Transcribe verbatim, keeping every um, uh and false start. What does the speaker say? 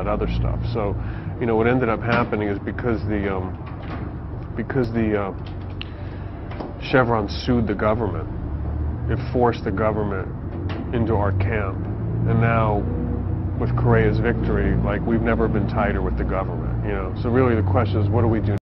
that other stuff. So, you know, what ended up happening is because the um, because the uh, Chevron sued the government, it forced the government into our camp, and now with Correa's victory, like, we've never been tighter with the government, you know. So really the question is, what do we do